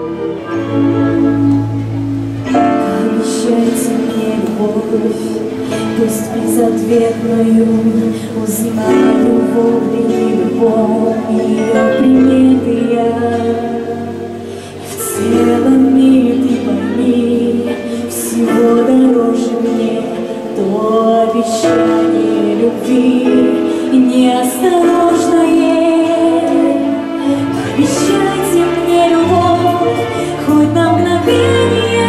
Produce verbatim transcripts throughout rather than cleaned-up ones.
Обещайте мне любовь, пусть безответную, узнаю в любовь ее приметы я. В целом мире ты пойми, всего дороже мне то обещание любви неосторожное. Обещайте мне любовь хоть на мгновение.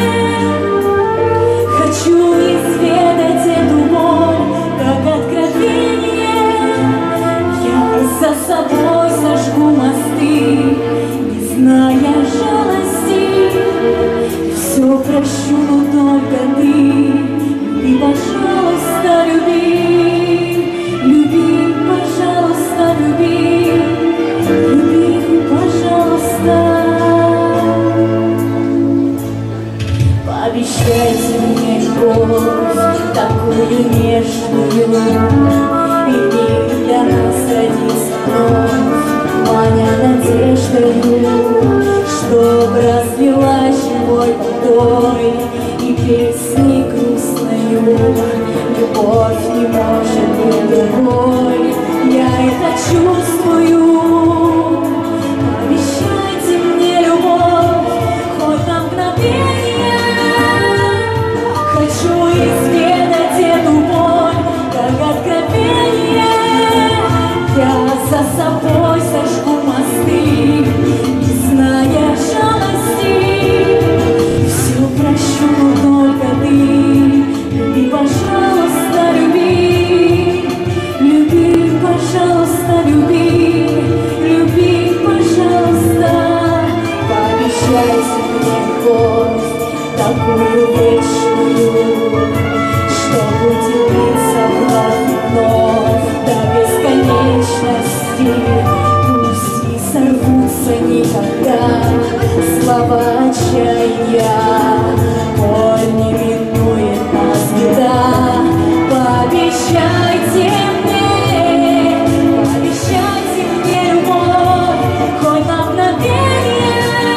Хочу изведать эту боль, как откровение. Я за собой сожгу мосты, не зная жалости. Все прощу, но только ты. Люби, пожалуйста, люби. Люби, пожалуйста, люби. Люби, пожалуйста. Пообещайте мне любовь, такую нежную, и мир для нас родится вновь, маня надеждою, чтоб разлилась живой водой и песней грустною. Любовь не может быть другой, я это чувствую. Обещайте мне любовь хоть на мгновение. Хочу изведать эту боль, как откровение. Я за собой сожгу мосты, не зная жалости. Все прощу, но только ты. Люби, пожалуйста, люби. Люби, пожалуйста, люби. Люби, пожалуйста. Пообещайте мне любовь, такую вечную, чтоб уделиться вновь и вновь до бесконечности. Пусть не сорвутся никогда слова отчаяния, боль не минует нас беда. Пообещайте мне, пообещайте мне любовь хоть на мгновение.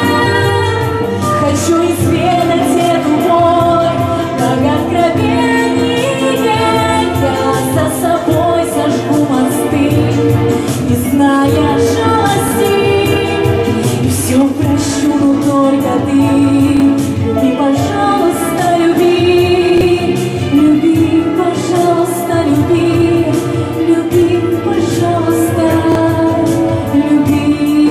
Хочу изведать эту боль, как откровение. Я за собой сожгу мосты, не зная жалости. И все прощу, но только ты. Люби, пожалуйста, люби. Люби, пожалуйста, люби. Люби, пожалуйста, люби.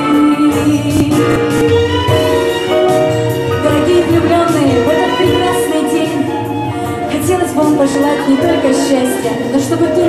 Дорогие влюбленные, в этот прекрасный день хотелось бы вам пожелать не только счастья, но чтобы